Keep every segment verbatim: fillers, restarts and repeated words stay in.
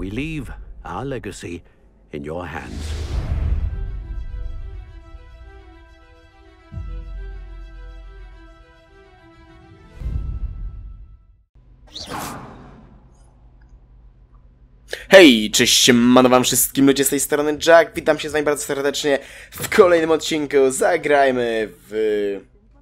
we leave our legacy in your hands. Hej, cześć, siemano wam wszystkim ludzie, z tej strony Jack, witam się z wami bardzo serdecznie w kolejnym odcinku. Zagrajmy w...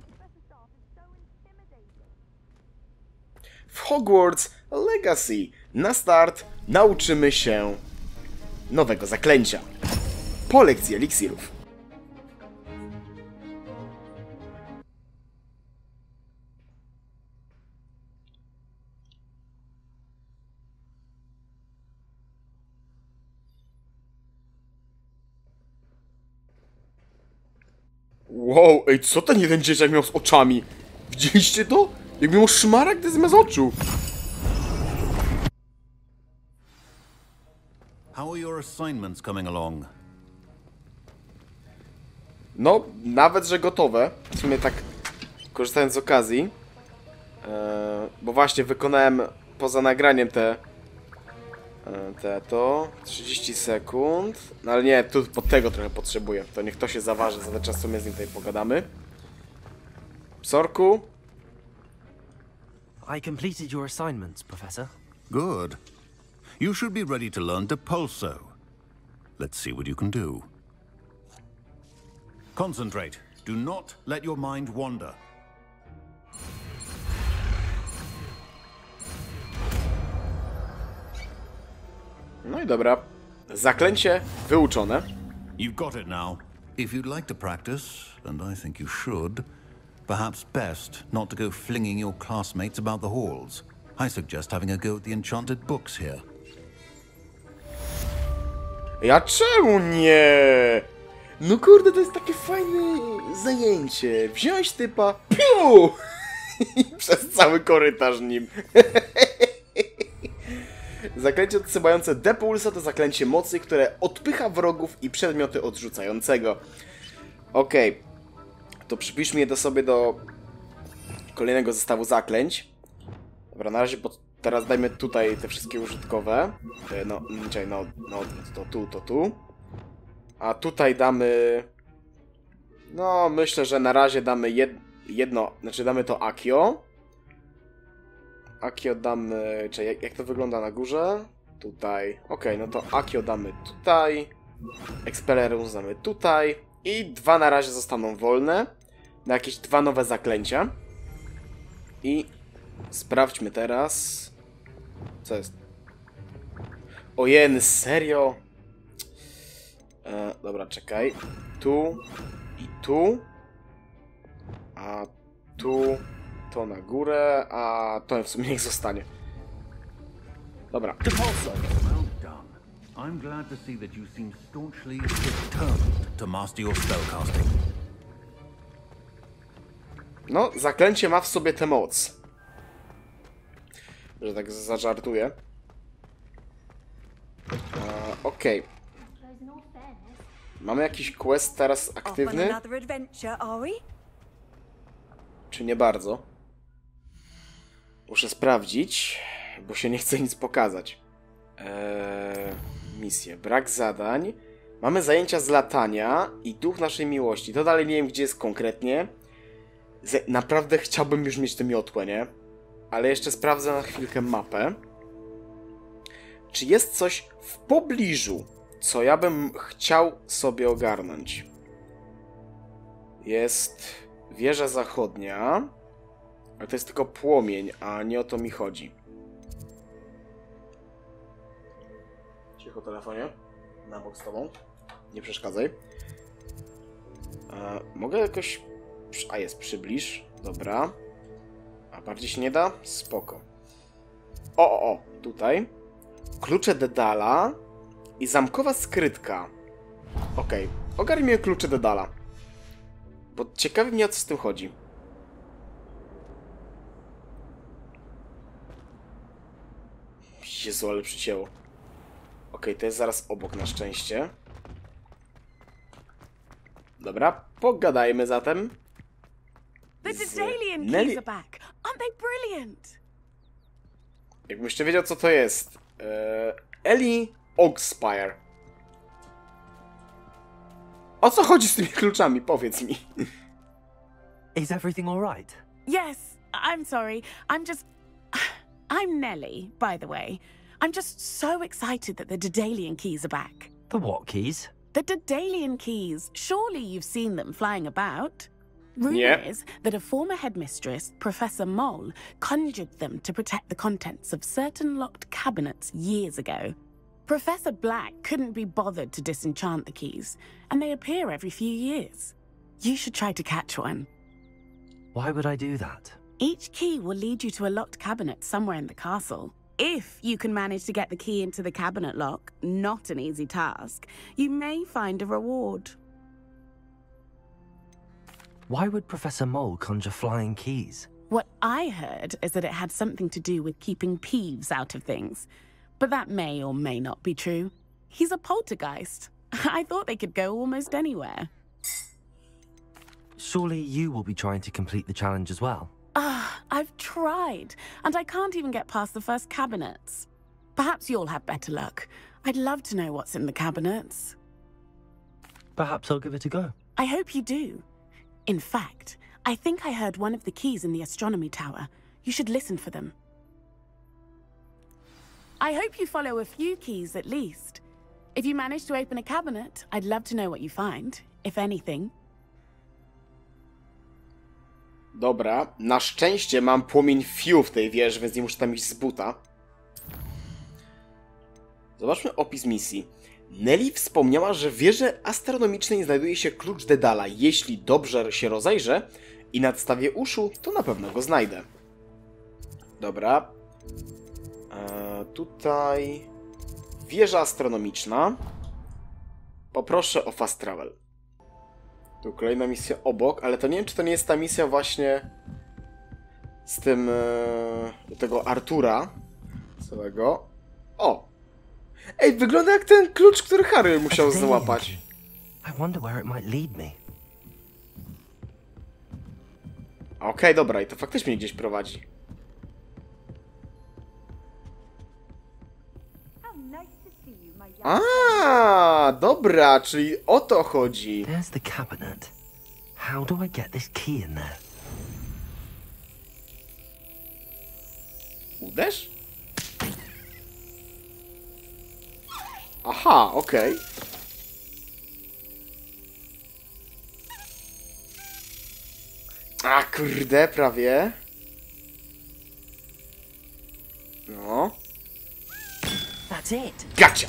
w Hogwarts Legacy. Na start nauczymy się nowego zaklęcia po lekcji eliksirów. Wow, ej, co ten jeden dzieciak miał z oczami? Widzieliście to? Jak miał szmaragdy zamiast oczu. How are your assignments coming along? No, nawet, że gotowe. W sumie tak, korzystając z okazji. Yy, bo właśnie wykonałem poza nagraniem te... Yy, te to... trzydzieści sekund. No ale nie, tu pod tego trochę potrzebuję. To niech to się zaważy, za ten czas co my z nim tutaj pogadamy. Psorku? I completed your assignments, Professor. Good. You should be ready to learn Depulso. Let's see what you can do. Concentrate. Do not let your mind wander. No i dobra. Zaklęcie wyuczone. You've got it now. If you'd like to practice, and I think you should, perhaps best not to go flinging your classmates about the halls. I suggest having a go at the enchanted books here. Ja czemu nie? No kurde, to jest takie fajne zajęcie. Wziąć typa, piu! I przez cały korytarz nim. Zaklęcie odsyłające Depulso to zaklęcie mocy, które odpycha wrogów i przedmioty odrzucającego. Okej. Okay. To przypiszmy je do sobie do kolejnego zestawu zaklęć. Dobra, na razie pod... teraz dajmy tutaj te wszystkie użytkowe. No, czekaj, no, no, to tu, to tu. A tutaj damy... No, myślę, że na razie damy jed... jedno, znaczy damy to Accio. Accio damy... Czekaj, jak, jak to wygląda na górze? Tutaj. Okej, okay, no to Accio damy tutaj. Expellerum damy tutaj. I dwa na razie zostaną wolne. Na jakieś dwa nowe zaklęcia. I sprawdźmy teraz. Co jest? Ojej, serio? E, dobra, czekaj. Tu i tu. A tu to na górę, a to w sumie niech zostanie. Dobra. Depulso. Well done. I'm glad to see that you seem staunchly determined to master your spellcasting. No, zaklęcie ma w sobie tę moc. Że tak zażartuję. Okej. Okay. Mamy jakiś quest teraz aktywny? Czy nie bardzo? Muszę sprawdzić, bo się nie chce nic pokazać. Eee, misje. Brak zadań. Mamy zajęcia z latania i duch naszej miłości. To dalej nie wiem, gdzie jest konkretnie. Z naprawdę chciałbym już mieć tę miotłę, nie? Ale jeszcze sprawdzę na chwilkę mapę. Czy jest coś w pobliżu, co ja bym chciał sobie ogarnąć? Jest wieża zachodnia. Ale to jest tylko płomień, a nie o to mi chodzi. Cicho, telefonie. Na bok z tobą. Nie przeszkadzaj. E, mogę jakoś... A jest, przybliż. Dobra. A bardziej się nie da? Spoko. O, o, o. Tutaj. Klucze Dedala i zamkowa skrytka. Okej. Okay. Ogarnijmy klucze Dedala. Bo ciekawi mnie, o co z tym chodzi. Jezu, ale przycięło. Okej, okay, to jest zaraz obok na szczęście. Dobra, pogadajmy zatem. The Dedalian keys are back. Aren't they brilliant? Jakbym jeszcze wiedział, co to jest. Eee, Ellie Oakspire. O co chodzi z tymi kluczami? Powiedz mi. Is everything all right? Yes, I'm sorry. I'm just... I'm Nellie, by the way. I'm just so excited that the Daedalian keys are back. The what keys? The Daedalian keys. Surely you've seen them flying about. Rumour Yeah. is that a former headmistress, Professor Mole, conjured them to protect the contents of certain locked cabinets years ago. Professor Black couldn't be bothered to disenchant the keys, and they appear every few years. You should try to catch one. Why would I do that? Each key will lead you to a locked cabinet somewhere in the castle. If you can manage to get the key into the cabinet lock, not an easy task, you may find a reward. Why would Professor Mole conjure flying keys? What I heard is that it had something to do with keeping Peeves out of things. But that may or may not be true. He's a poltergeist. I thought they could go almost anywhere. Surely you will be trying to complete the challenge as well? Ah, I've tried, and I can't even get past the first cabinets. Perhaps you'll have better luck. I'd love to know what's in the cabinets. Perhaps I'll give it a go. I hope you do. In fact, I think I heard one of the keys in the astronomy tower. You should listen for them. I hope you follow a few keys at least. If you manage to open a cabinet, I'd love to know what you find, if anything. Dobra, na szczęście mam płomień Fiu w tej wieży, więc nie muszę tam iść z buta. Zobaczmy opis misji. Nellie wspomniała, że w wieży astronomicznej znajduje się klucz Dedala. Jeśli dobrze się rozejrzę i nadstawię uszu, to na pewno go znajdę. Dobra. Eee, tutaj... Wieża astronomiczna. Poproszę o fast travel. Tu kolejna misja obok, ale to nie wiem, czy to nie jest ta misja właśnie z tym... Ee, tego Artura całego. O! Ej, wygląda jak ten klucz, który Harry musiał złapać. I wonder where it might lead me. Okej, okay, dobra, i to faktycznie mnie gdzieś prowadzi. A, dobra, czyli o to chodzi. There's the cabinet. How do I get this key in there? Uderz? Aha, okej. Okay. A, kurde, prawie. No. That's it. Gotcha!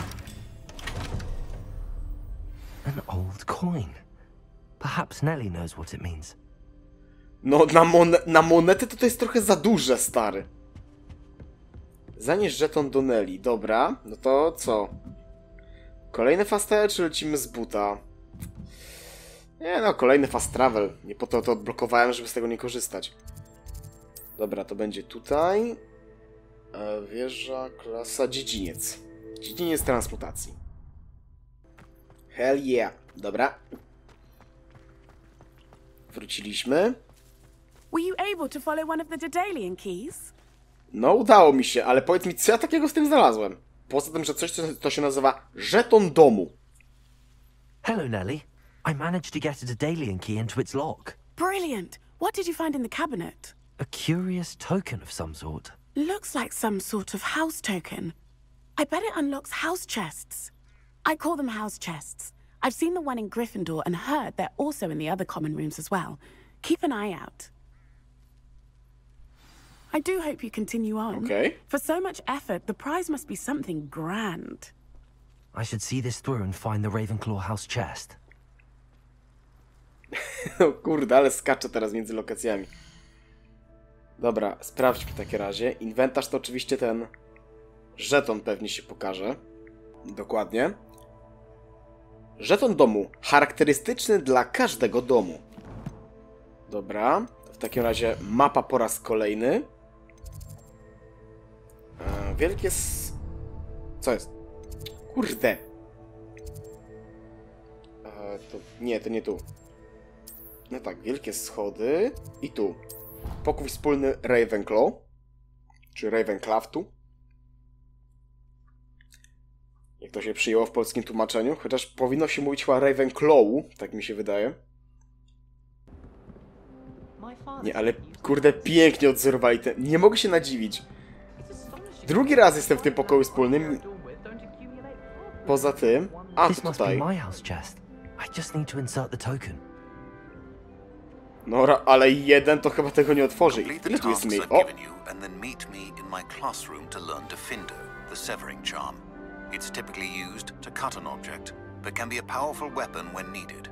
An old coin. Perhaps Nellie knows what it means. No, na, mon na monety to to jest trochę za duże, stary. Zanieś żeton do Nellie. Dobra, no to co? Kolejny fast travel, czy lecimy z buta? Nie no, kolejny fast travel. Nie po to to odblokowałem, żeby z tego nie korzystać. Dobra, to będzie tutaj. E, wieża, klasa, dziedziniec. Dziedziniec transmutacji. Hell yeah. Dobra. Wróciliśmy. Were you able to follow one of the Daedalian keys? No, udało mi się, ale powiedz mi, co ja takiego z tym znalazłem? Poza tym, że coś, to się nazywa żeton domu. Hello, Nellie. I managed to get a Daedalian key into its lock. Brilliant. What did you find in the cabinet? A curious token of some sort. Looks like some sort of house token. I bet it unlocks house chests. I call them house chests. I've seen the one in Gryffindor and heard they're also in the other common rooms as well. Keep an eye out. I do hope you continue on. Okay. For so much effort, the prize must be something grand. I should see this through and find the Ravenclaw house chest. O kurde, ale skaczę teraz między lokacjami. Dobra, sprawdźmy w takim razie. Inwentarz to oczywiście ten żeton pewnie się pokaże. Dokładnie. Żeton domu. Charakterystyczny dla każdego domu. Dobra. W takim razie mapa po raz kolejny. E, wielkie s... Co jest? Kurde. E, to... Nie, to nie tu. No tak, wielkie schody. I tu. Pokój wspólny Ravenclaw. Czy Ravenclaftu. to się przyjęło w polskim tłumaczeniu. Chociaż powinno się mówić chyba Ravenclaw, tak mi się wydaje. Nie, ale kurde, pięknie odzorowali ten... Nie mogę się nadziwić. Drugi raz jestem w tym pokoju wspólnym. Poza tym... A, to tutaj. No, ale jeden to chyba tego nie otworzy. Ile tu jest miejsc? O! It's typically used to cut an object, but can be a powerful weapon when needed.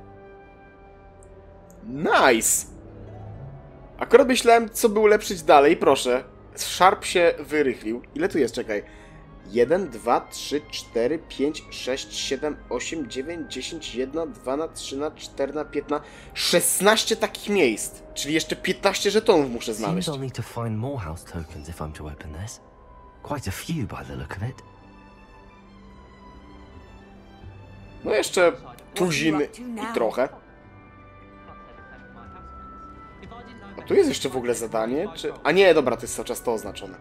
Nice! Akurat myślałem, co by ulepszyć dalej, proszę. Sharp się wyrychlił. Ile tu jest? Czekaj. jeden, dwa, trzy, cztery, pięć, sześć, siedem, osiem, dziewięć, dziesięć, jeden, dwa na trzy na cztery na pięć na szesnaście takich miejsc. Czyli jeszcze piętnaście żetonów muszę znaleźć. Seems I'll need to find more house tokens if I'm to open this. Quite a few by the look of it. No jeszcze tuzin i trochę. A tu jest jeszcze w ogóle zadanie? Czy... A nie, dobra, to jest cały czas to oznaczone.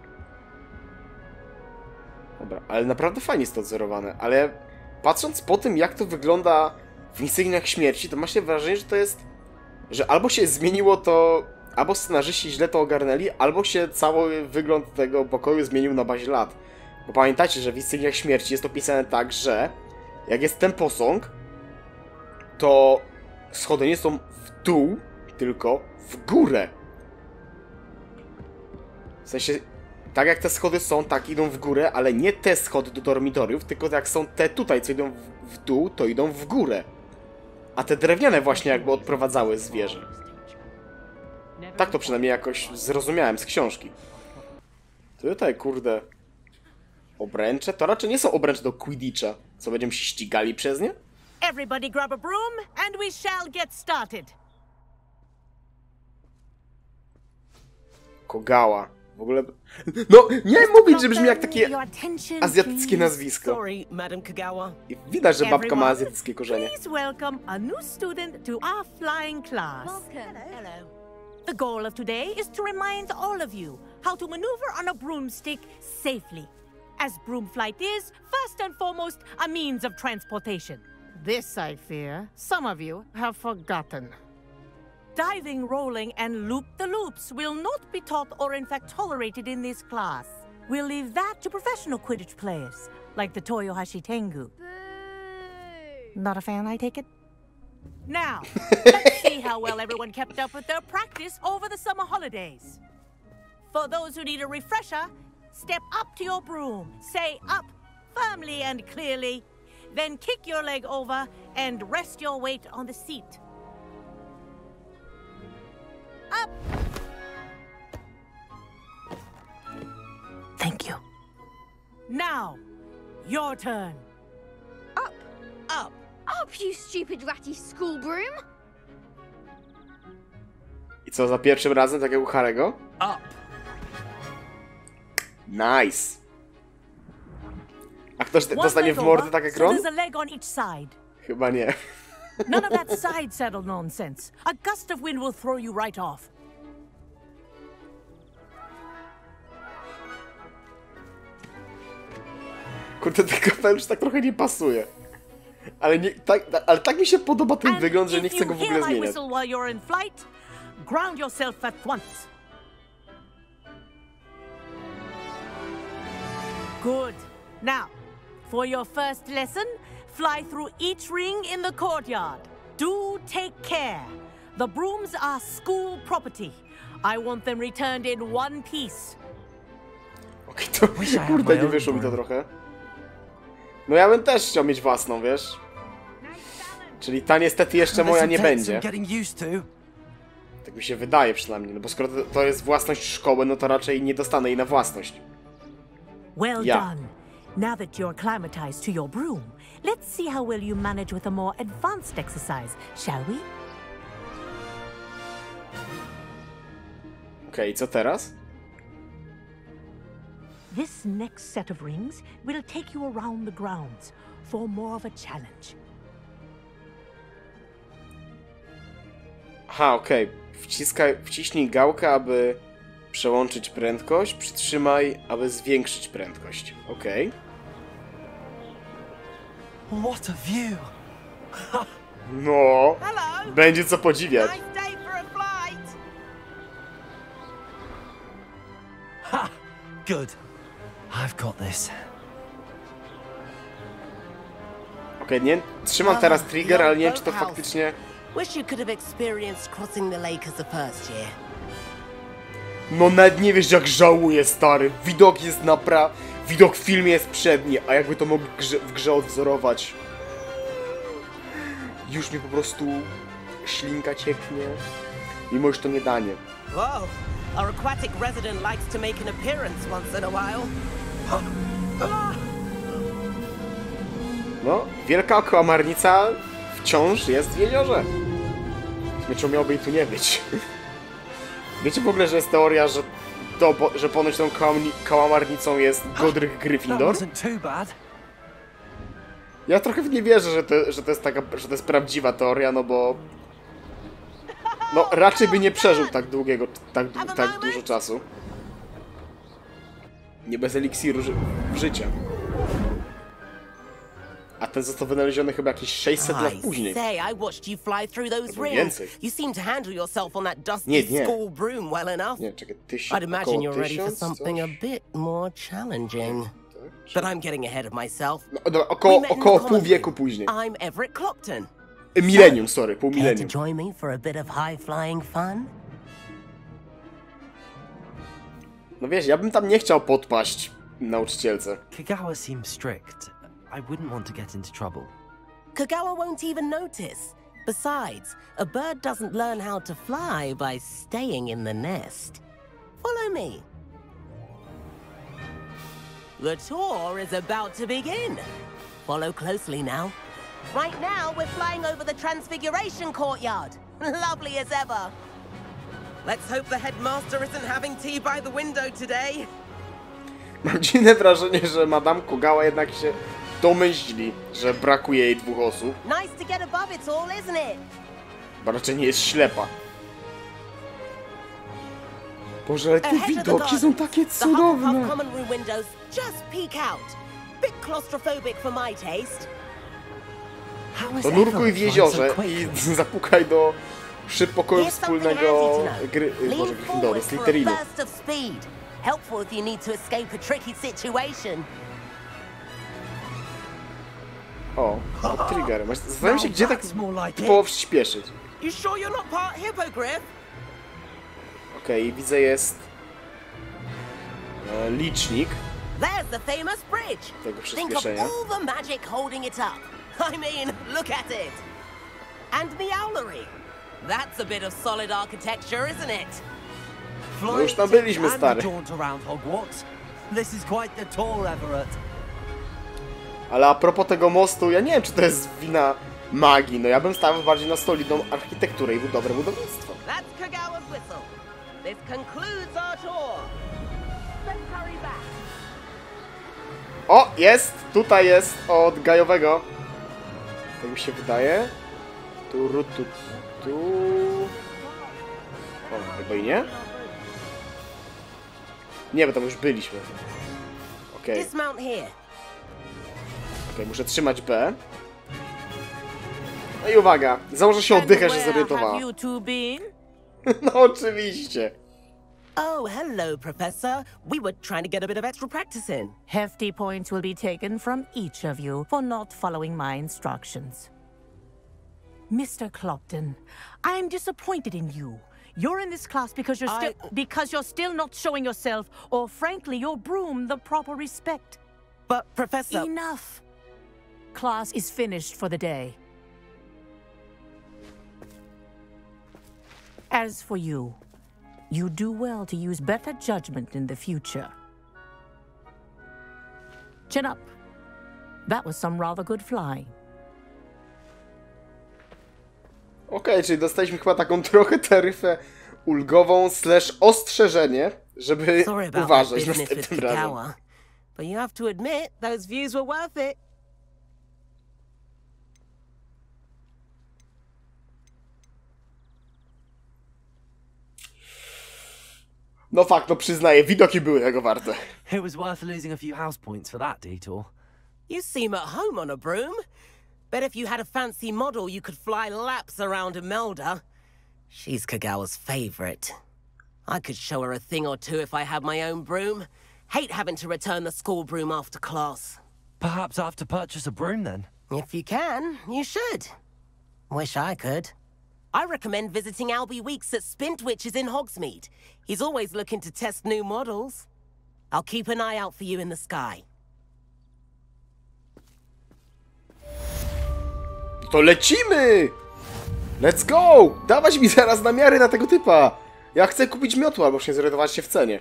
Dobra, ale naprawdę fajnie jest to odzorowane. Ale patrząc po tym, jak to wygląda w Insygniach Śmierci, to ma się wrażenie, że to jest... Że albo się zmieniło to... Albo scenarzyści źle to ogarnęli, albo się cały wygląd tego pokoju zmienił na bazie lat. Bo pamiętajcie, że w Insygniach Śmierci jest opisane tak, że... Jak jest ten posąg, to schody nie są w dół, tylko w górę. W sensie, tak jak te schody są, tak idą w górę, ale nie te schody do dormitoriów, tylko jak są te tutaj, co idą w, w dół, to idą w górę. A te drewniane właśnie jakby odprowadzały z wieży. Tak to przynajmniej jakoś zrozumiałem z książki. Tutaj, kurde... Obręcze? To raczej nie są obręcze do Quidditcha. Co, będziemy się ścigali przez nie? Everybody grab a broom and we shall get started. Kogała. W ogóle... No, nie mówić, że brzmi jak takie azjatyckie nazwisko. Sorry, Madam Kagawa. I widać, że babka ma azjatyckie korzenie. Please welcome a new student to our flying class. Welcome. Hello. The goal of today is to remind all of you how to maneuver on a broomstick safely. As broom flight is, first and foremost, a means of transportation. This, I fear, some of you have forgotten. Diving, rolling, and loop-the-loops will not be taught or in fact tolerated in this class. We'll leave that to professional Quidditch players, like the Toyohashi Tengu. Boo! Not a fan, I take it? Now, let's see how well everyone kept up with their practice over the summer holidays. For those who need a refresher, step up to your broom, say up firmly and clearly, then kick your leg over and rest your weight on the seat. Up! Thank you. Now, your turn. Up! Up! Up, you stupid ratty school broom! I co, za pierwszym razem, tak jak u Harry'ego? Up! Nice! A ktoś dostanie w mordę tak jak so Ron? there's a leg on each side. Chyba nie. None of that side saddle nonsense. A gust of wind will throw you right off. Kurde, ten kapelusz tak trochę nie pasuje. Ale, nie, tak, ale tak mi się podoba ten And wygląd, że nie if chcę you go w ogóle hear my zmieniać. whistle while you're in flight, ground yourself at once. Good. Now, for your first lesson, fly through each ring in the courtyard. Do take care. The brooms are school property. I want them returned in one piece. Okej, to kurde, nie wyszło mi to trochę. No ja bym też chciał mieć własną, wiesz? Czyli ta niestety jeszcze moja nie będzie. Tak mi się wydaje przynajmniej, no bo skoro to- to jest własność szkoły, no to raczej nie dostanę jej na własność. Well Yeah. done. Now that you're acclimatized to your broom, let's see how well you manage with a more advanced exercise, shall we? Okej, okay, co teraz? This next set of rings will take you around the grounds for more of a challenge. Aha, okej. Okay. Wciskaj, wciśnij gałkę, aby przełączyć prędkość. Przytrzymaj, aby zwiększyć prędkość. Okej. Okay. What a view! No, Hello. będzie co podziwiać. Nice day for a flight. Ha! Good. I've got this. Okej, nie, trzymam teraz trigger, ale nie wiem, czy to faktycznie... Wish you could have experienced crossing the lake as a first year. No nawet nie wiesz, jak żałuję, stary. Widok jest napra... Widok w filmie jest przedni, a jakby to mogli grze, w grze odwzorować. Już mi po prostu ślinka cieknie. Mimo już to nie danie. Whoa, our aquatic resident likes to make an appearance once in a while. No, wielka kałamarnica wciąż jest w jeziorze. Czemu miałoby jej tu nie być? Wiecie w ogóle, że jest teoria, że, to, że ponoć tą kałamarnicą jest Godric Gryffindor? Ja trochę w nie wierzę, że to, że to jest taka, że to jest prawdziwa teoria, no bo... No, raczej by nie przeżył tak długiego, tak, tak dużo czasu. Nie bez eliksiru ży życia. A ten został wynaleziony chyba jakieś sześćset lat później. Say, I watched you fly through those Albo rings. więcej. You seem to handle yourself on that dusty Nie, nie. school broom well enough. Nie, czekaj, tysiąc, I'd imagine około you're ready for tysiąc, something a coś? bit more challenging. But I'm getting ahead of myself. No, no, około, We met in około the pół common wieku room. później. I'm Everett Clopton. Millennium, sorry, pół Care to millennium. join me for a bit of high-flying fun? No wiesz, ja bym tam nie chciał podpaść nauczycielce. Kagawa seems strict. I wouldn't want to get into trouble. Kagawa won't even notice. Besides, a bird doesn't learn how to fly by staying in the nest. Follow me. The tour is about to begin. Follow closely now. Right now, we're flying over the Transfiguration Courtyard. Lovely as ever. Let's hope the headmaster isn't having tea by the window today. Mam dziwne wrażenie, że Madame Kogawa jednak się domyśli, że brakuje jej dwóch osób. Nice to get above it all, isn't it? Bo raczej nie jest ślepa. Boże, ale te Ahead of the widoki są gardens, takie the Hufflepuff cudowne. common room windows just peek out. Bit claustrophobic for my taste. How is To nurkuj Everett w flying jeziorze so i quickly? zapukaj do szyb pokoju Here's something wspólnego handy to know. gry... Lean Boże, Gryffindoru, forward for a Slytherinu. burst of speed. Helpful if you need to escape a tricky situation. O, triggery. Masz- Zastanawiam się, Now gdzie tak that's more like it. było przyspieszyć. You sure you're not part hippogriff? Okej, widzę jest... E, licznik There's the famous bridge. tego Think of przyspieszenia. all the magic holding it up. I mean, look at it. And Meowlery. That's a bit of solid architecture, isn't it? No już tam byliśmy, And stary. the jaunt around Hogwarts. This is quite the tour, Everett. Ale a propos tego mostu, ja nie wiem, czy to jest wina magii. No ja bym stawiał bardziej na solidną architekturę i dobre budownictwo. That's Kagawa's whistle. This concludes our tour. Let's hurry back. O, jest! Tutaj jest od gajowego. Tak mi się wydaje. Tu, ru, tu, tu. O, chyba i nie? Nie, bo tam już byliśmy. Okej, okay. Dismount here. Okay, muszę trzymać B. No i uwaga, założę się oddychę, że And where zorientowała. have you two been? No oczywiście. Oh, hello, Professor. We were trying to get a bit of extra practice in. Hefty points will be taken from each of you for not following my instructions. Mister Clopton, I am disappointed in you. You're in this class because you're still I- because you're still not showing yourself, or frankly, your broom the proper respect. But, Professor... Enough. Class is finished for the day. As for you, you do well to use better judgment in the future. Chin up. That was some rather good flying. Okej, okay, czyli dostaliśmy chyba taką trochę taryfę ulgową slash ostrzeżenie, żeby Sorry about that uważać business with następnym razem. Kagawa. But you have to admit, those views were worth it. No fakt, no przyznaję, widoki były tego warte. It was worth losing a few house points for that detour. You seem at home on a broom. Bet if you had a fancy model, you could fly laps around Imelda. She's Kagawa's favorite. I could show her a thing or two if I had my own broom. Hate having to return the school broom after class. Perhaps I have to purchase a broom then? If you can, you should. Wish I could. I recommend visiting Albie Weeks at Spintwitches in Hogsmeade. He's always looking to test new models. I'll keep an eye out for you in the sky. To lecimy! Let's go! Dawać mi zaraz namiary na tego typa! Ja chcę kupić miotło, albo się zorientować się w cenie.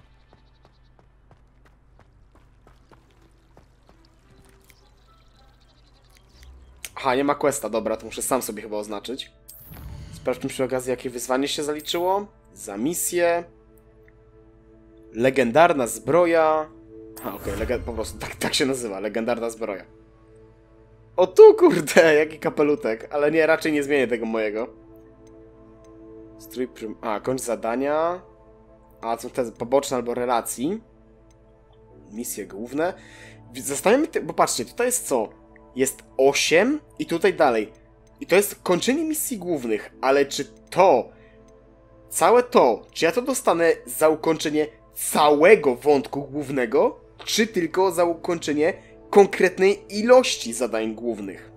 Aha, nie ma questa, dobra, to muszę sam sobie chyba oznaczyć. Sprawdźmy przy okazji, jakie wyzwanie się zaliczyło. Za misję. Legendarna zbroja. Aha, okej, okay, po prostu tak, tak się nazywa, legendarna zbroja. O tu, kurde, jaki kapelutek, ale nie, raczej nie zmienię tego mojego. Strój prym... A, kończ zadania. A, są te poboczne albo relacji. Misje główne. Zastanawiam się, bo patrzcie, tutaj jest co? Jest osiem i tutaj dalej. I to jest kończenie misji głównych, ale czy to, całe to, czy ja to dostanę za ukończenie całego wątku głównego, czy tylko za ukończenie konkretnej ilości zadań głównych?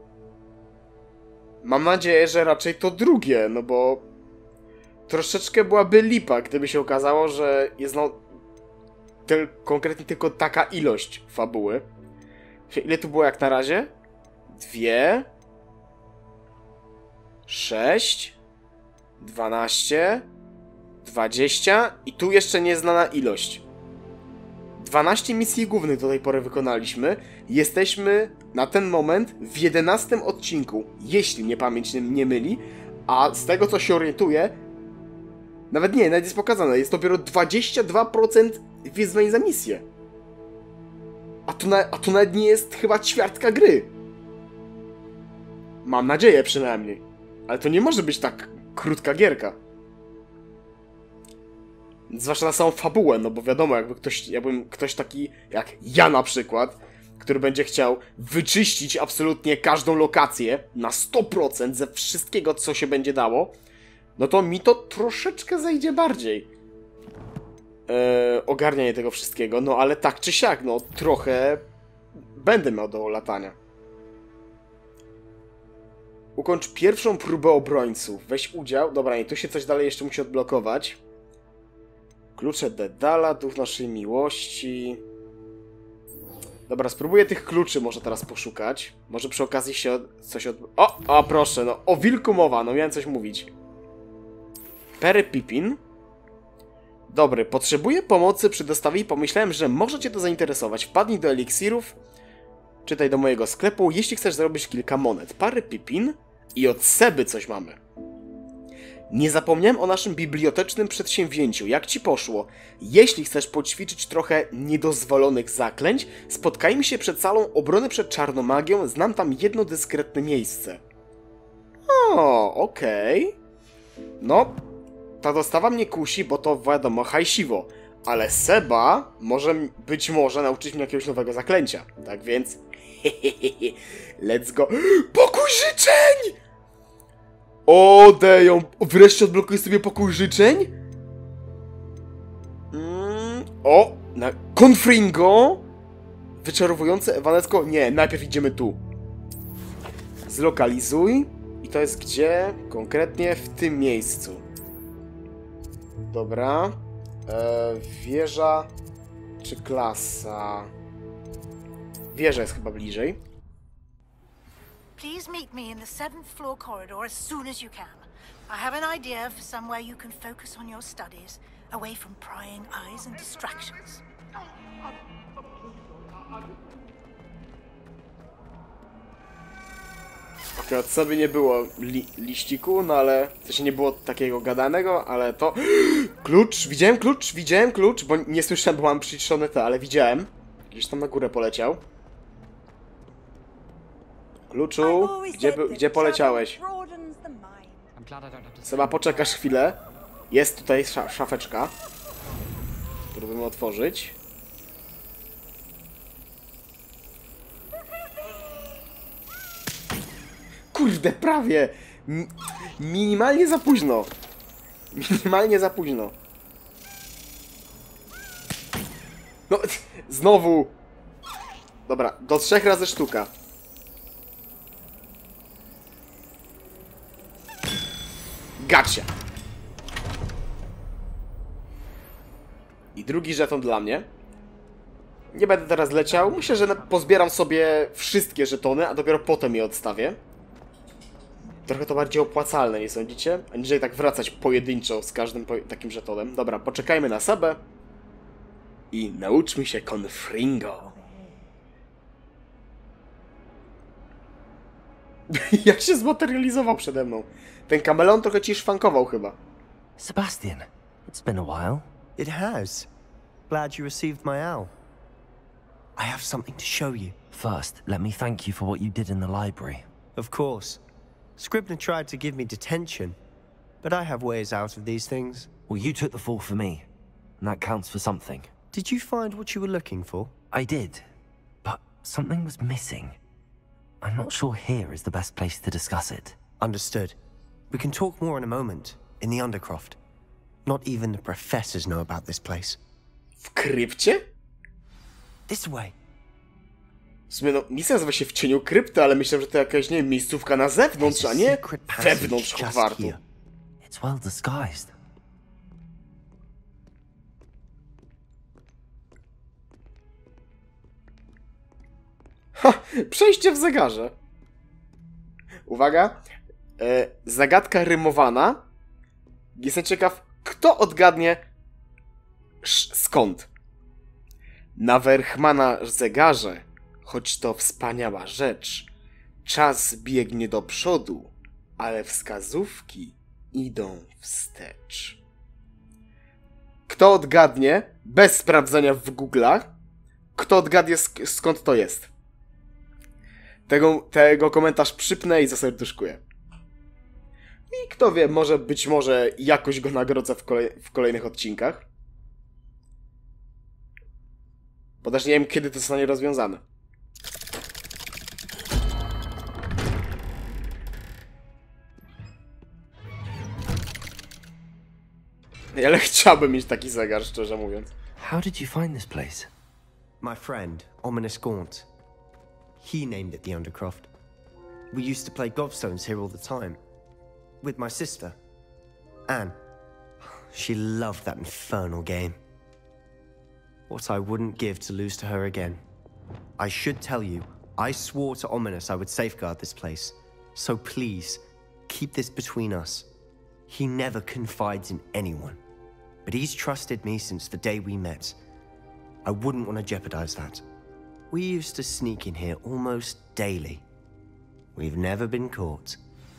Mam nadzieję, że raczej to drugie, no bo troszeczkę byłaby lipa, gdyby się okazało, że jest no tyl, konkretnie tylko taka ilość fabuły. Ile tu było jak na razie? Dwie. Sześć. Dwanaście. Dwadzieścia. I tu jeszcze nieznana ilość. Dwanaście misji głównych do tej pory wykonaliśmy. Jesteśmy na ten moment w jedenastym odcinku, jeśli mnie pamięć nie, nie myli. A z tego co się orientuję, nawet nie, nawet jest pokazane, jest dopiero dwadzieścia dwa procent wyzwań za misję. A tu, na, a tu nawet nie jest chyba ćwiartka gry. Mam nadzieję przynajmniej. Ale to nie może być tak krótka gierka. Zwłaszcza na samą fabułę, no bo wiadomo, jakby ktoś, jakbym ktoś taki jak ja na przykład, który będzie chciał wyczyścić absolutnie każdą lokację na sto procent ze wszystkiego, co się będzie dało, no to mi to troszeczkę zejdzie bardziej. Eee, ogarnianie tego wszystkiego, no ale tak czy siak, no trochę będę miał do latania. Ukończ pierwszą próbę obrońców. Weź udział. Dobra, i tu się coś dalej jeszcze musi odblokować. Klucze Dedala, duch naszej miłości. Dobra, spróbuję tych kluczy może teraz poszukać. Może przy okazji się od... coś od... O, o, proszę, no. O wilku mowa, no miałem coś mówić. Perry Pippin. Dobry, potrzebuję pomocy przy dostawie i pomyślałem, że może cię to zainteresować. Wpadnij do eliksirów, czytaj do mojego sklepu, jeśli chcesz zarobić kilka monet. Perry Pippin i od Seby coś mamy. Nie zapomniałem o naszym bibliotecznym przedsięwzięciu. Jak ci poszło? Jeśli chcesz poćwiczyć trochę niedozwolonych zaklęć, spotkajmy się przed salą obrony przed czarnomagią. Znam tam jedno dyskretne miejsce. O, okej. Okay. No, ta dostawa mnie kusi, bo to wiadomo, hajsiwo. Ale Seba może być może nauczyć mnie jakiegoś nowego zaklęcia. Tak więc... Let's go. Pokój życzeń! O, deją! Wreszcie odblokuję sobie pokój życzeń? Mm, o! Na Confringo! Wyczarowujące Evanesco? Nie, najpierw idziemy tu. Zlokalizuj. I to jest gdzie? Konkretnie w tym miejscu. Dobra. Eee, wieża czy klasa? Wieża jest chyba bliżej. Please meet me in the seventh floor corridor as soon as you can. I have an idea for somewhere you can focus on your studies, away from prying eyes and distractions. Akurat sobie nie było li liściku, no ale to się nie było takiego gadanego, ale to... Klucz! Widziałem klucz! Widziałem klucz, bo nie słyszałem, bo mam przyciszone te, ale widziałem. Gdzieś tam na górę poleciał. Kluczu, gdzie, gdzie poleciałeś? Seba, poczekasz chwilę. Jest tutaj szaf szafeczka. Spróbujemy otworzyć. Kurde, prawie! M minimalnie za późno. Minimalnie za późno. No, znowu! Dobra, do trzech razy sztuka. Gotcha! I drugi żeton dla mnie. Nie będę teraz leciał. Myślę, że pozbieram sobie wszystkie żetony, a dopiero potem je odstawię. Trochę to bardziej opłacalne, nie sądzicie? Aniżeli tak wracać pojedynczo z każdym po takim żetonem. Dobra, poczekajmy na Sebę. I nauczmy się Confringo. Jak się zmaterializował przede mną. Ten kameleon trochę ci szwankował chyba. Sebastian, it's been a while. It has. Glad you received my owl. I have something to show you. First, let me thank you for what you did in the library. Of course. Scribner tried to give me detention, but I have ways out of these things. Well, you took the fall for me, and that counts for something. Did you find what you were looking for? I did, but something was missing. I'm not sure here is the best place to discuss it. Understood. We can talk more in a moment, in the Undercroft. Not even the professors know about this place. W krypcie? This way. W sumie no, misja nazywa się w cieniu krypty, ale myślę, że to jakaś, nie wiem, miejscówka na zewnątrz, a nie wewnątrz Hogwartu. It's well disguised. Ha! Przejście w zegarze. Uwaga. E, zagadka rymowana. Jestem ciekaw, kto odgadnie sz, skąd. Na Werchmana zegarze, choć to wspaniała rzecz, czas biegnie do przodu, ale wskazówki idą wstecz. Kto odgadnie, bez sprawdzania w Google'ach, kto odgadnie sk skąd to jest? Tego, tego komentarz przypnę i zaserduszkuję. I kto wie, może być może jakoś go nagrodzę w, kolej w kolejnych odcinkach. Bo też nie wiem, kiedy to zostanie rozwiązane. Ale chciałbym mieć taki zegar, szczerze mówiąc. How did you find this place? My friend, Ominous Gaunt. He named it the Undercroft. We used to play gobstones here all the time. With my sister, Anne. She loved that infernal game. What I wouldn't give to lose to her again. I should tell you, I swore to Ominous I would safeguard this place. So please, keep this between us. He never confides in anyone. But he's trusted me since the day we met. I wouldn't want to jeopardize that. We used to sneak in here almost daily. We've never been caught.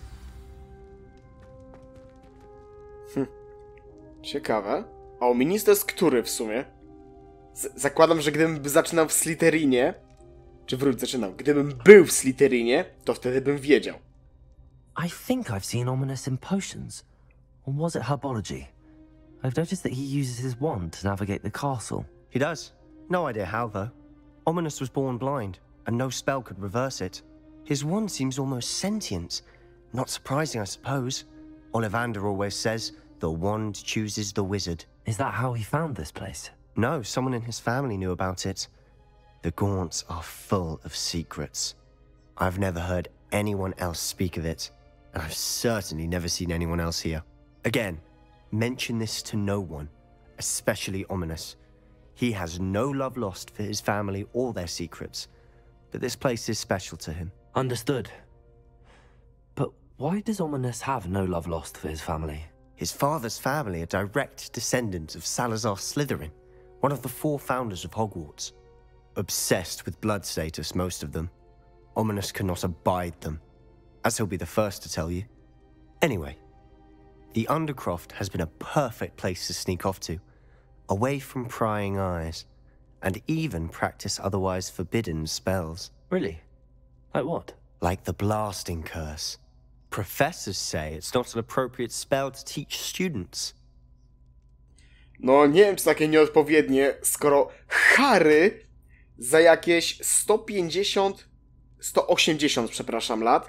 Hm. Ciekawe. A Ominis to jest który w sumie? Z zakładam, że gdybym zaczynał w Slytherinie, czy wróć zaczynał, gdybym był w Slytherinie, to wtedy bym wiedział. I think I've seen Ominous in potions. Or was it herbology? I've noticed that he uses his wand to navigate the castle. He does. No idea how, though. Ominous was born blind, and no spell could reverse it. His wand seems almost sentient. Not surprising, I suppose. Ollivander always says, the wand chooses the wizard. Is that how he found this place? No, someone in his family knew about it. The Gaunts are full of secrets. I've never heard anyone else speak of it, and I've certainly never seen anyone else here. Again, mention this to no one, especially Ominous. He has no love lost for his family or their secrets, but this place is special to him. Understood. But why does Ominous have no love lost for his family? His father's family are direct descendants of Salazar Slytherin, one of the four founders of Hogwarts. Obsessed with blood status, most of them. Ominous cannot abide them, as he'll be the first to tell you. Anyway, the Undercroft has been a perfect place to sneak off to, away from prying eyes, and even practice otherwise forbidden spells. Really? Like what? Like the Blasting Curse. Professors say it's not an appropriate spell to teach students. No nie wiem, czy takie nieodpowiednie, skoro Harry za jakieś sto pięćdziesiąt, sto osiemdziesiąt, przepraszam, lat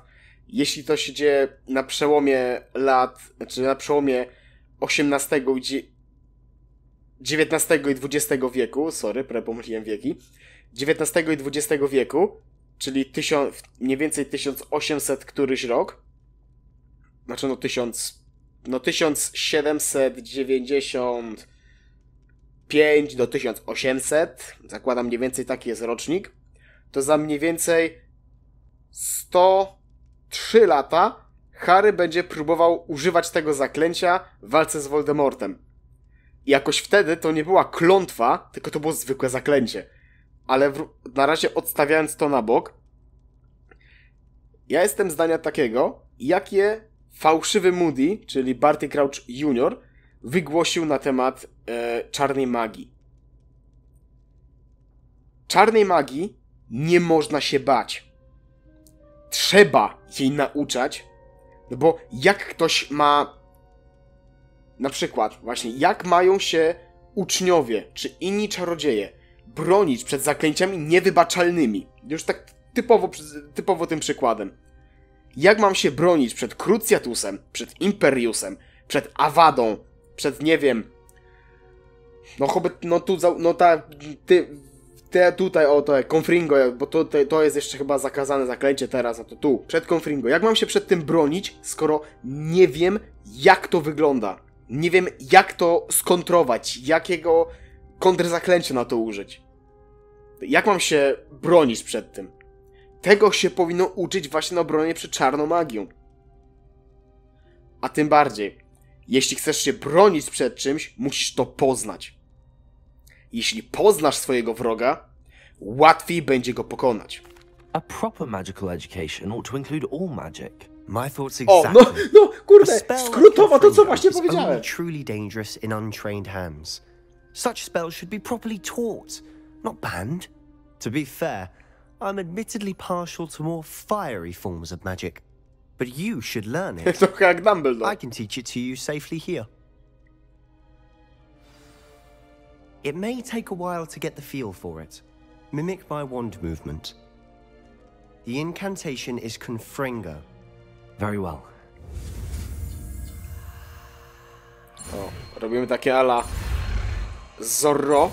jeśli to się dzieje na przełomie lat, znaczy na przełomie osiemnastego i dziewiętnastego i dwudziestego wieku, sorry, prawie pomyliłem wieki, dziewiętnastego i dwudziestego wieku, czyli tysiąc, mniej więcej tysiąc osiemset któryś rok, znaczy no tysiąc, no tysiąc siedemset dziewięćdziesiąt pięć do tysiąc osiemset, zakładam mniej więcej taki jest rocznik, to za mniej więcej sto trzy lata Harry będzie próbował używać tego zaklęcia w walce z Voldemortem. I jakoś wtedy to nie była klątwa, tylko to było zwykłe zaklęcie. Ale w, na razie odstawiając to na bok, ja jestem zdania takiego, jakie fałszywy Moody, czyli Barty Crouch junior, wygłosił na temat e, czarnej magii. Czarnej magii nie można się bać. Trzeba jej nauczać, no bo jak ktoś ma... Na przykład, właśnie, jak mają się uczniowie, czy inni czarodzieje bronić przed zaklęciami niewybaczalnymi? Już tak typowo, typowo tym przykładem. Jak mam się bronić przed Cruciatusem, przed Imperiusem, przed Awadą, przed, nie wiem... No, choby, no tu, no ta... Ty, te tutaj, o to, Confringo, bo to, to jest jeszcze chyba zakazane zaklęcie teraz, a to tu, przed Confringo. Jak mam się przed tym bronić, skoro nie wiem, jak to wygląda? Nie wiem, jak to skontrować, jakiego kontrzaklęcia na to użyć. Jak mam się bronić przed tym? Tego się powinno uczyć właśnie na obronie przed czarną magią. A tym bardziej, jeśli chcesz się bronić przed czymś, musisz to poznać. Jeśli poznasz swojego wroga, łatwiej będzie go pokonać. A proper magical education ought to include all magic. My thoughts O, exactly. no, no, kurde, skrótowo to, co właśnie powiedziałem. Only truly dangerous in untrained hands. Such spells should be properly taught, not banned. To be fair, I'm admittedly partial to more fiery forms of magic, but you should learn it. Trochę jak Dumbledore. I can teach it to you safely here. It may take a while to get the feel for it. Mimic my wand movement. The incantation is Confringo. Very well. O, robimy takie ala Zorro.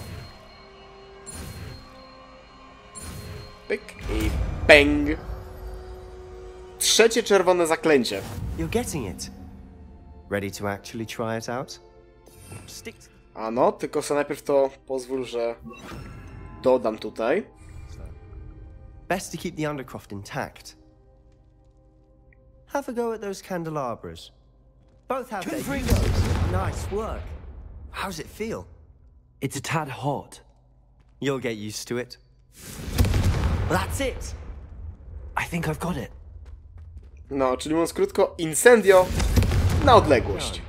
Pyk i bang. Trzecie czerwone zaklęcie. You're getting it. Ready to actually try it out? Stick. Ano, tylko sobie najpierw to pozwól, że dodam tutaj. Best to keep the Undercroft intact. Have a go at those candelabras. Both have their uses. Nice work. How's it feel? It's a tad hot. You'll get used to it. That's it. I think I've got it. No, czyli mówiąc krótko, incendio na odległość.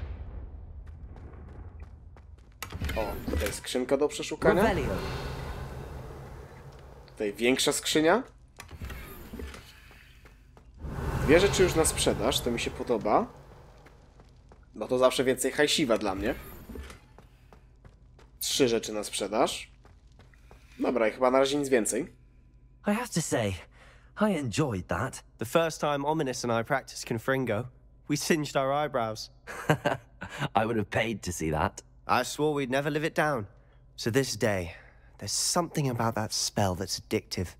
O, tutaj skrzynka do przeszukania. Tutaj większa skrzynia. Dwie rzeczy już na sprzedaż, to mi się podoba. Bo to zawsze więcej hajsiwa dla mnie. Trzy rzeczy na sprzedaż. Dobra, i chyba na razie nic więcej. I have to say, I enjoyed that. The first time Ominous and I practiced Confringo, we singed our eyebrows. I would have paid to see that. I swore we'd never live it down. So this day, there's something about that spell that's addictive.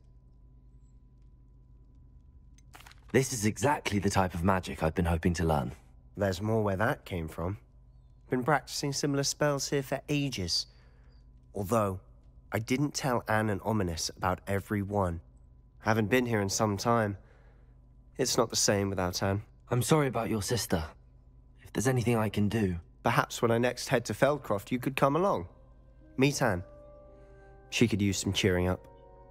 This is exactly the type of magic I've been hoping to learn. There's more where that came from. Been practicing similar spells here for ages. Although, I didn't tell Anne and Ominous about every one. Haven't been here in some time. It's not the same without Anne. I'm sorry about your sister. If there's anything I can do... Perhaps when I next head to Feldcroft, you could come along. Meet Anne. She could use some cheering up.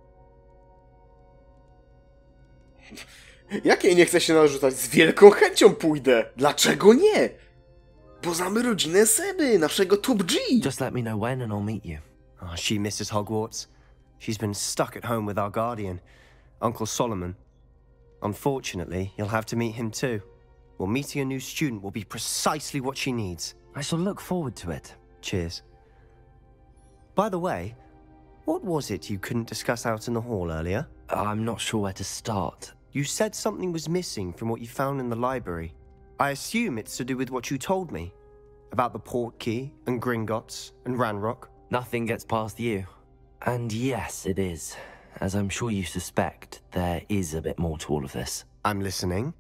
Jakie nie chcę się narzucać? Z wielką chęcią pójdę. Dlaczego nie? Poznamy rodzinę Seby, naszego top G. Just let me know when and I'll meet you. Oh, she misses Hogwarts. She's been stuck at home with our guardian, Uncle Solomon. Unfortunately, you'll have to meet him too. Well, meeting a new student will be precisely what she needs. I shall look forward to it. Cheers. By the way, what was it you couldn't discuss out in the hall earlier? I'm not sure where to start. You said something was missing from what you found in the library. I assume it's to do with what you told me. About the Portkey, and Gringotts, and Ranrock. Nothing gets past you. And yes, it is. As I'm sure you suspect, there is a bit more to all of this. I'm listening.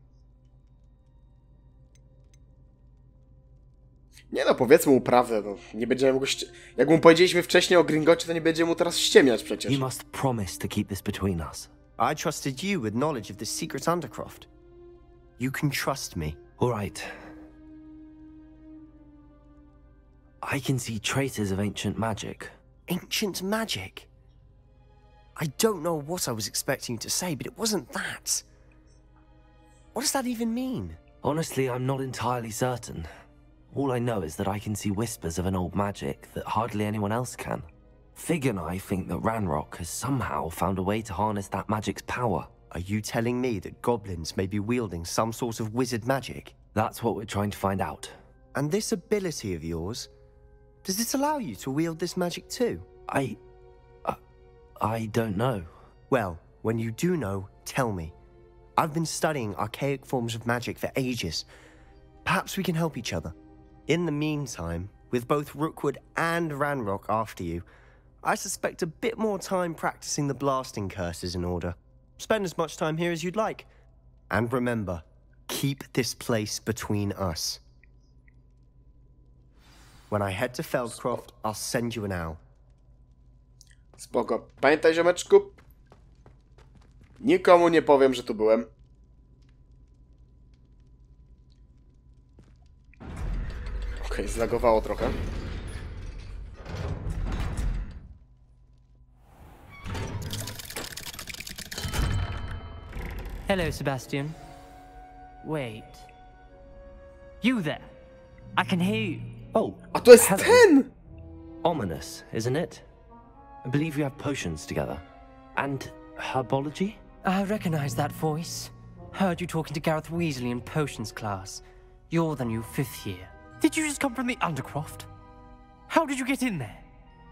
Nie no, powiedzmy mu prawdę, no. Nie będziemy mu... Jak mu powiedzieliśmy wcześniej o Gringotcie, to nie będziemy mu teraz ściemniać przecież. You must promise to keep this between us. I trusted you with knowledge of this secret Undercroft. You can trust me. All right. I can see traces of ancient magic. Ancient magic? I don't know what I was expecting you to say, but it wasn't that. What does that even mean? Honestly, I'm not entirely certain. All I know is that I can see whispers of an old magic that hardly anyone else can. Fig and I think that Ranrock has somehow found a way to harness that magic's power. Are you telling me that goblins may be wielding some sort of wizard magic? That's what we're trying to find out. And this ability of yours, does it allow you to wield this magic too? I... Uh, I don't know. Well, when you do know, tell me. I've been studying archaic forms of magic for ages. Perhaps we can help each other. In the meantime, with both Rookwood and Ranrock after you, I suspect a bit more time practicing the blasting curses in order. Spend as much time here as you'd like. And remember, keep this place between us. When I head to Feldcroft, I'll send you an owl. Spoko. Pamiętaj, ziomeczku. Nikomu nie powiem, że tu byłem. Okej, okay, zlagowało trochę. Hello, Sebastian. Wait. You there. I can hear you. Oh, a to jest hello. ten! Ominous, isn't it? I believe you have potions together. And herbology? I recognize that voice. Heard you talking to Gareth Weasley in potions class. You're the new fifth year. Did you just come from the Undercroft? How did you get in there?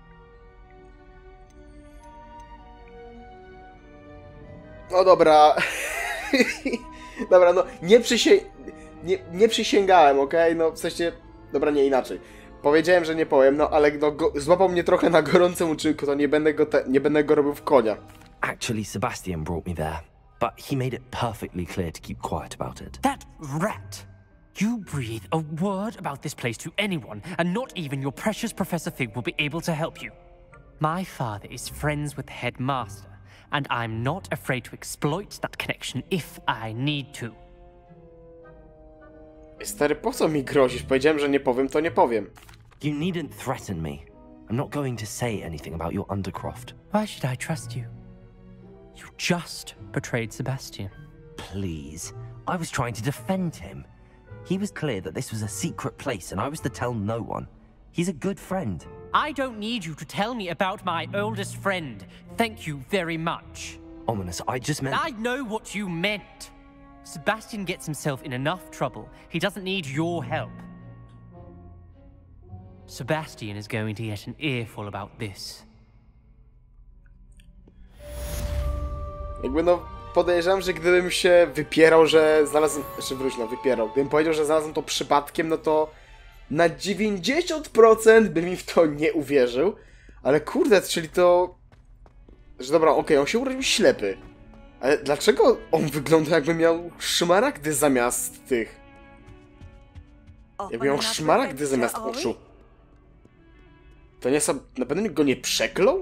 No dobra. Dobra, no nie, przysię... nie, nie przysięgałem, okej? Okay? No w sensie... Dobra, nie inaczej. Powiedziałem, że nie powiem, no ale no, go... złapał mnie trochę na gorącym uczynku, to nie będę go, te... nie będę go robił w konia. Actually, Sebastian brought me there, but he made it perfectly clear to keep quiet about it. That rat! You breathe a word about this place to anyone, and not even your precious Professor Fig will be able to help you. My father is friends with the headmaster, and I'm not afraid to exploit that connection if I need to. Stary, po co mi grozisz? Powiedziałem, że nie powiem, to nie powiem. You needn't threaten me. I'm not going to say anything about your Undercroft. Why should I trust you? You just betrayed Sebastian. Please. I was trying to defend him. He was clear that this was a secret place and I was to tell no one. He's a good friend. I don't need you to tell me about my oldest friend. Thank you very much. Ominous, I just meant... I know what you meant. Sebastian gets himself in enough trouble. He doesn't need your help. Sebastian is going to get an earful about this. Jakby no, podejrzewam, że gdybym się wypierał, że znalazłem... Jeszcze wróć, no, wypierał. Gdybym powiedział, że znalazłem to przypadkiem, no to na dziewięćdziesiąt procent by mi w to nie uwierzył. Ale kurde, czyli to... Że dobra, okej, okay, on się urodził ślepy. Ale dlaczego on wygląda, jakby miał szmaragdy zamiast tych... Jakby miał szmaragdy zamiast oczu. To nie sam... Na pewno nikt go nie przeklął?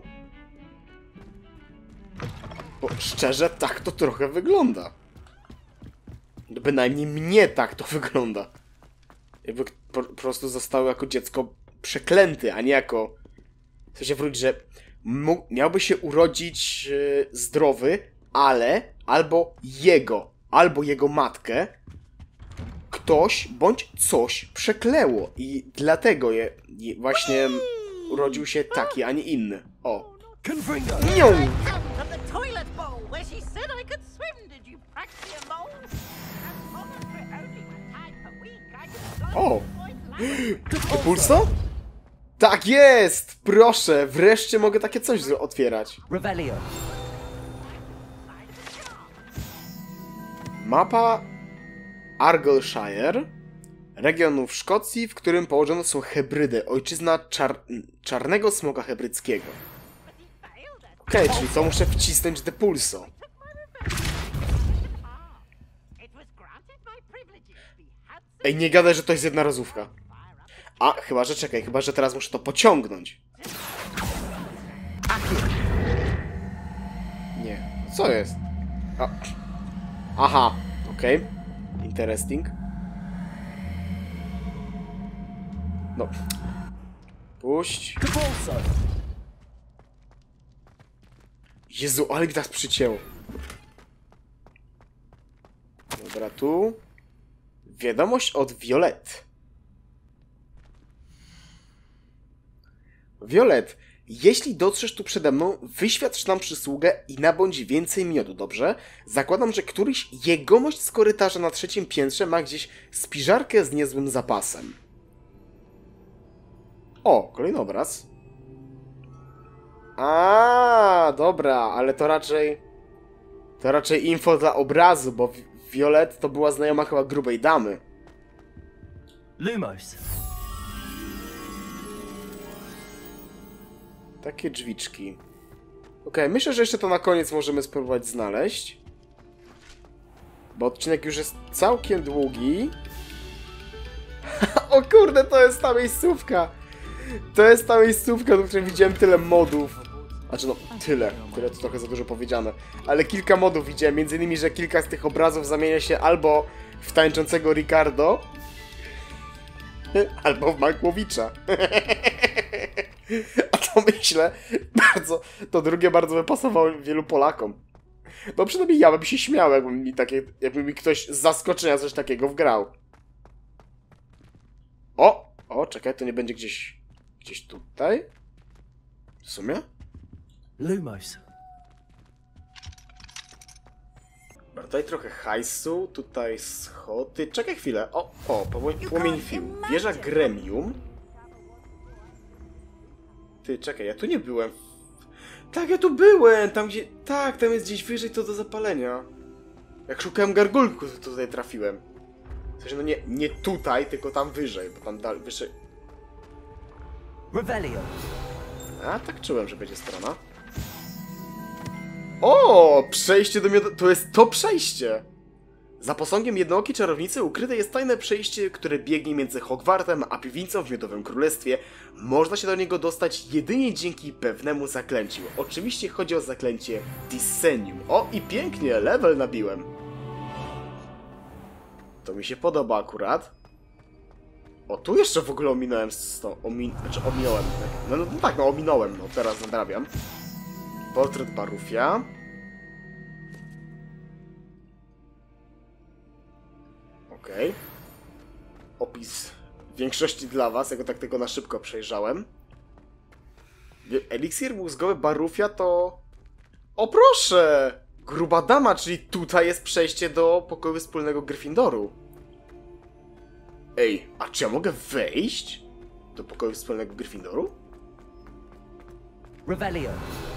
Bo szczerze, tak to trochę wygląda. Bynajmniej mnie tak to wygląda. Jakby po, po prostu został jako dziecko przeklęty, a nie jako... W sensie wróć, że mógł, miałby się urodzić yy, zdrowy, ale albo jego, albo jego matkę ktoś bądź coś przeklęło. I dlatego je, je właśnie urodził się taki, a nie inny. O. Nią! O! Pulso? Tak jest! Proszę! Wreszcie mogę takie coś otwierać. Revelio. Mapa Argyllshire, regionu w Szkocji, w którym położone są hybrydy, ojczyzna czar czarnego smoka hybrydzkiego. Okej, okay, czyli to muszę wcisnąć de pulso. Ej, nie gadaj, że to jest jedna rozówka. A, chyba, że czekaj, chyba, że teraz muszę to pociągnąć. Nie. Co jest? A. Aha, okej. Okay. Interesting. No. Puść. Jezu, ale mi nas przycięło. Dobra, tu. Wiadomość od Violet. Violet, jeśli dotrzesz tu przede mną, wyświadcz nam przysługę i nabądź więcej miodu, dobrze? Zakładam, że któryś jegomość z korytarza na trzecim piętrze ma gdzieś spiżarkę z niezłym zapasem. O, kolejny obraz. A, dobra, ale to raczej... To raczej info dla obrazu, bo Violet to była znajoma chyba grubej damy. Lumos. Takie drzwiczki. Okej, okay, myślę, że jeszcze to na koniec możemy spróbować znaleźć. Bo odcinek już jest całkiem długi. O kurde, to jest ta miejscówka! To jest ta miejscówka, do której widziałem tyle modów. Znaczy no, tyle. Tyle to trochę za dużo powiedziane. Ale kilka modów widziałem, między innymi, że kilka z tych obrazów zamienia się albo w tańczącego Ricardo, albo w Malkowicza. A to myślę, bardzo, to drugie bardzo by pasowało wielu Polakom. No przynajmniej ja bym się śmiał, jakby mi, takie, jakby mi ktoś z zaskoczenia coś takiego wgrał. O! O, czekaj, to nie będzie gdzieś... Gdzieś tutaj? W sumie? Lumos. Dobra, tutaj trochę hajsu, tutaj schody... Czekaj chwilę. O, o, płomień film. Wieża Gremium. Ty, czekaj, ja tu nie byłem. Tak, ja tu byłem! Tam gdzie... Tak, tam jest gdzieś wyżej to do zapalenia. Jak szukałem gargulku, to tutaj trafiłem. W sensie, no nie, nie tutaj, tylko tam wyżej, bo tam dalej, wyżej... Revelio. A, tak czułem, że będzie strona. O, przejście do miodu... To jest to przejście! Za posągiem jednookiej czarownicy ukryte jest tajne przejście, które biegnie między Hogwartem a piwnicą w Miodowym Królestwie. Można się do niego dostać jedynie dzięki pewnemu zaklęciu. Oczywiście chodzi o zaklęcie Dissennium. O, i pięknie, level nabiłem. To mi się podoba akurat. O, tu jeszcze w ogóle ominąłem sto... Omin... Znaczy, ominąłem. No, no, no tak, no ominąłem, no teraz nadrabiam. Portret Barufia. Okej. Okay. Opis w większości dla was, ja go tak tylko na szybko przejrzałem. Eliksir mózgowy Barufia to... O proszę! Gruba dama, czyli tutaj jest przejście do pokoju wspólnego Gryffindoru. Ej, a czy ja mogę wejść do pokoju wspólnego Gryffindoru? Revelio.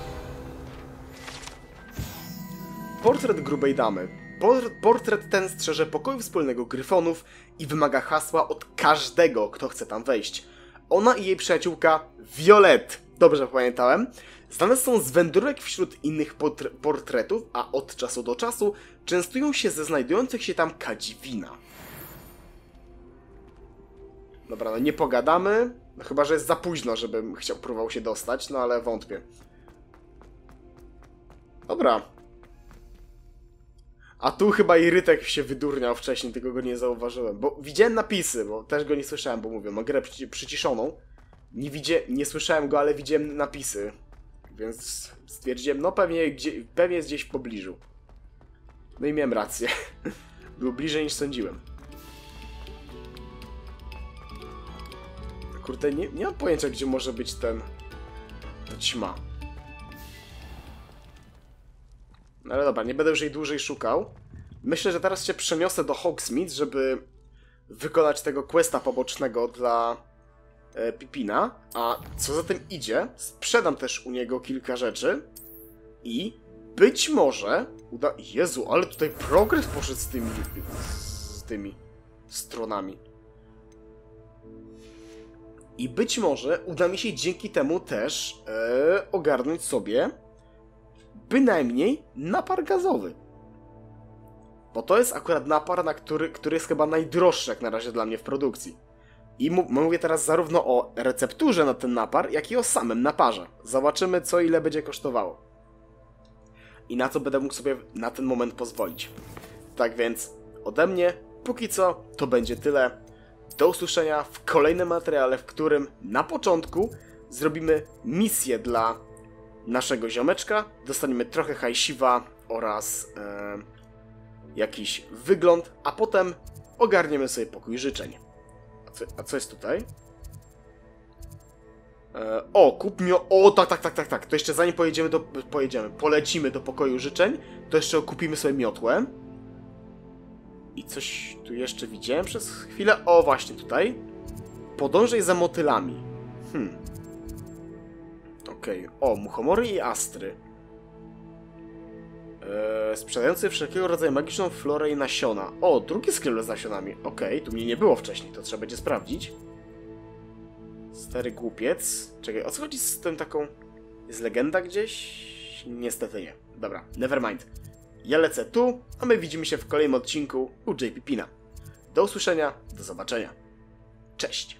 Portret grubej damy. Portret ten strzeże pokoju wspólnego Gryfonów i wymaga hasła od każdego, kto chce tam wejść. Ona i jej przyjaciółka Violet, dobrze pamiętałem, znane są z wędrówek wśród innych portre portretów, a od czasu do czasu częstują się ze znajdujących się tam kadziwina. Dobra, no nie pogadamy, no chyba że jest za późno, żebym chciał próbował się dostać, no ale wątpię. Dobra. A tu chyba i Rytek się wydurniał wcześniej, tylko go nie zauważyłem. Bo widziałem napisy, bo też go nie słyszałem, bo mówię, mam grę przyci przyciszoną. Nie, widzie nie słyszałem go, ale widziałem napisy. Więc stwierdziłem, no pewnie, gdzie pewnie jest gdzieś w pobliżu. No i miałem rację. Był bliżej niż sądziłem. Kurde, nie, nie mam pojęcia, gdzie może być ten... ta ćma. No ale dobra, nie będę już jej dłużej szukał. Myślę, że teraz się przeniosę do Hogsmeade, żeby wykonać tego questa pobocznego dla e, Pippina. A co za tym idzie, sprzedam też u niego kilka rzeczy i być może uda... Jezu, ale tutaj progres poszedł z tymi... z tymi stronami. I być może uda mi się dzięki temu też e, ogarnąć sobie bynajmniej napar gazowy. Bo to jest akurat napar, na który, który jest chyba najdroższy jak na razie dla mnie w produkcji. I mówię teraz zarówno o recepturze na ten napar, jak i o samym naparze. Zobaczymy, co ile będzie kosztowało. I na co będę mógł sobie na ten moment pozwolić. Tak więc ode mnie, póki co, to będzie tyle. Do usłyszenia w kolejnym materiale, w którym na początku zrobimy misję dla naszego ziomeczka. Dostaniemy trochę hajsiwa oraz e, jakiś wygląd, a potem ogarniemy sobie pokój życzeń. A co, a co jest tutaj? E, o, kup mi... O, tak, tak, tak, tak, tak. To jeszcze zanim pojedziemy do... Pojedziemy, polecimy do pokoju życzeń, to jeszcze kupimy sobie miotłę. I coś tu jeszcze widziałem przez chwilę. O, właśnie tutaj. Podążaj za motylami. Hmm. Okej. Okay. O, muchomory i astry. Eee, sprzedający wszelkiego rodzaju magiczną florę i nasiona. O, drugi sklep z nasionami. Okej, okay, tu mnie nie było wcześniej, to trzeba będzie sprawdzić. Stary głupiec. Czekaj, o co chodzi z tym taką... Jest legenda gdzieś? Niestety nie. Dobra, nevermind. Ja lecę tu, a my widzimy się w kolejnym odcinku u J P Pina. Do usłyszenia, do zobaczenia. Cześć!